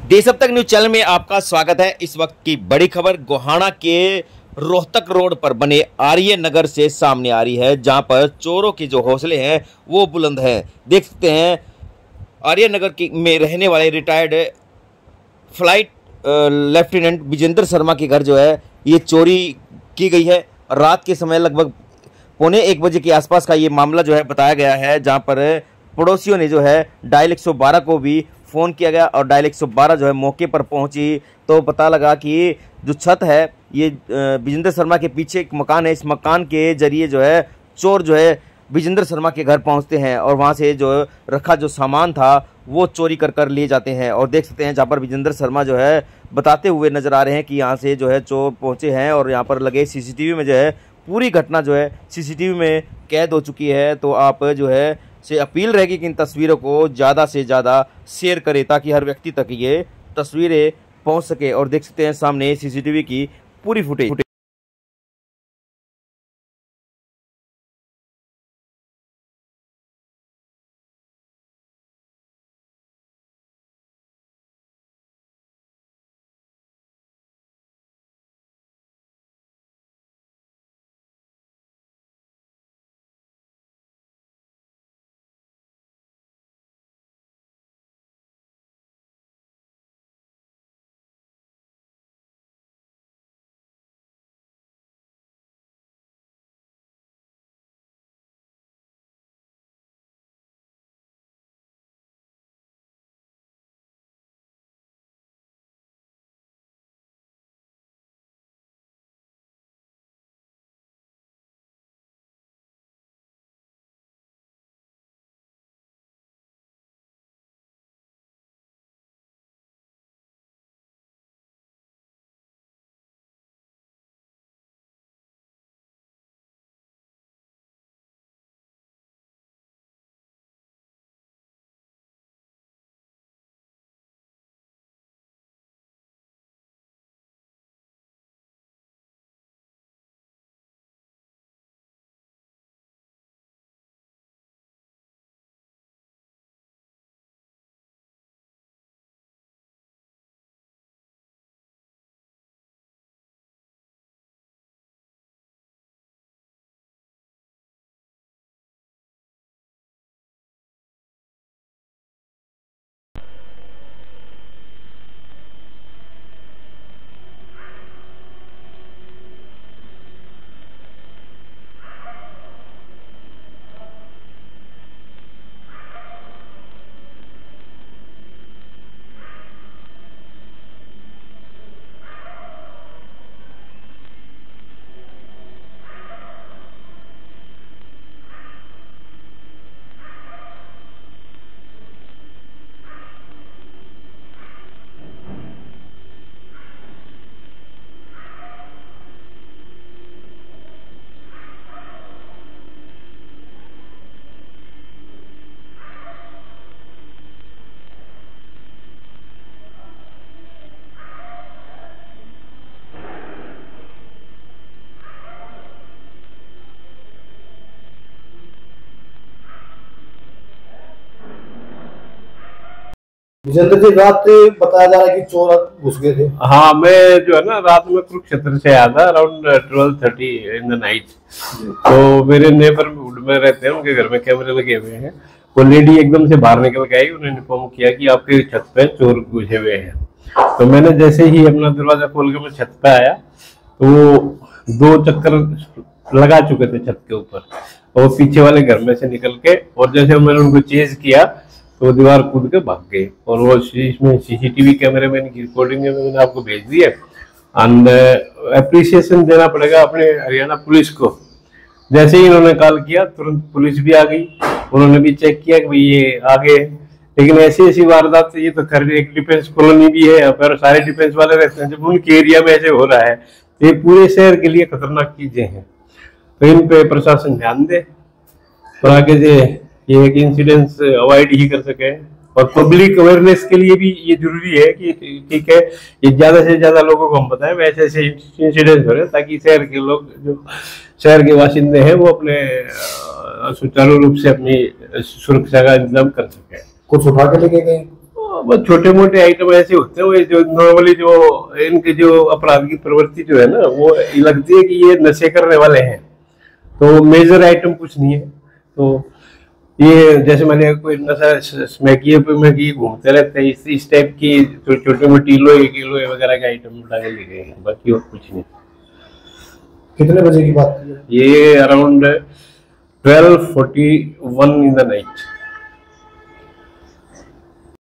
देश अब तक न्यूज चैनल में आपका स्वागत है। इस वक्त की बड़ी खबर गोहाना के रोहतक रोड पर बने आर्य नगर से सामने आ रही है, जहां पर चोरों के जो हौसले हैं वो बुलंद हैं। देख सकते हैं आर्य नगर में रहने वाले retired flight lieutenant Vijendra Sharma के घर जो है ये चोरी की गई है। रात के समय लगभग 1:45 बजे के आसपास का ये मामला जो है बताया गया है, जहां पर पड़ोसियों ने जो है डायल 112 को भी फ़ोन किया गया और डायल 112 जो है मौके पर पहुंची तो पता लगा कि जो छत है ये विजेंद्र शर्मा के पीछे एक मकान है। इस मकान के जरिए जो है चोर जो है विजेंद्र शर्मा के घर पहुंचते हैं और वहां से जो रखा जो सामान था वो चोरी कर ले जाते हैं। और देख सकते हैं जहां पर विजेंद्र शर्मा जो है बताते हुए नजर आ रहे हैं कि यहाँ से जो है चोर पहुंचे हैं और यहाँ पर लगे सीसीटीवी में जो है पूरी घटना जो है सीसीटीवी में कैद हो चुकी है। तो आप जो है से अपील रहेगी कि इन तस्वीरों को ज़्यादा से ज़्यादा शेयर करें ताकि हर व्यक्ति तक ये तस्वीरें पहुंच सके। और देख सकते हैं सामने सीसीटीवी की पूरी फुटेज। विजेंद्र जी, रात बताया जा रहा है कि चोर घुस गए थे। हाँ, मैं जो है ना रात में कुरुक्षेत्र से आया था अराउंड 12:30 इन द नाइट। तो मेरे नेबरहुड में रहते हैं, उनके घर में कैमरे लगे हुए हैं। वो लेडी एकदम से बाहर निकल के आई, उन्होंने इन्फॉर्म किया कि आपके छत पे चोर घुसे हुए हैं। तो मैंने जैसे ही अपना दरवाजा खोल के मैं छत पे आया तो वो 2 चक्कर लगा चुके थे छत के ऊपर और पीछे वाले घर में से निकल के, और जैसे मैंने उनको चेज किया तो वो दीवार कूद के भाग गए। और वो इसमें सीसीटीवी कैमरे में इनकी रिकॉर्डिंग मैंने आपको भेज दी है। एंड एप्रिसिएशन देना पड़ेगा अपने हरियाणा पुलिस को। जैसे ही इन्होंने कॉल किया तुरंत पुलिस भी आ गई, उन्होंने भी चेक किया कि भाई ये आ गए। लेकिन ऐसी वारदात, ये तो खैर एक डिफेंस कॉलोनी भी है, यहाँ पर सारे डिफेंस वाले रहते हैं। जब उनके एरिया में ऐसे हो रहा है तो ये पूरे शहर के लिए खतरनाक चीजें हैं। तो इन पे प्रशासन ध्यान दे और आगे से ये एक इंसिडेंस अवॉइड ही कर सके। और पब्लिक अवेयरनेस के लिए भी ये जरूरी है कि ठीक है, ये ज्यादा से ज्यादा लोगों को हम बताएं वैसे ऐसे इंसिडेंट हो रहे, ताकि शहर के लोग, जो शहर के बाशिंदे हैं, वो अपने सुचारू रूप से अपनी सुरक्षा का इंतजाम कर सके। कुछ उठा के लेके गए? बस छोटे मोटे आइटम ऐसे होते हैं वो जो नॉर्मली जो इनके जो अपराध की प्रवृत्ति जो है ना वो लगती है कि ये नशे करने वाले हैं, तो मेजर आइटम कुछ नहीं है। तो ये जैसे मैंने कोई नशा स्मैकिए पे में की घूमते रहते हैं, इस टाइप की छोटे मोटी किलो वगैरह के आइटम उठाने ले गए हैं, बाकी और कुछ नहीं। कितने बजे की बात है? ये अराउंड 12:41 इन द नाइट।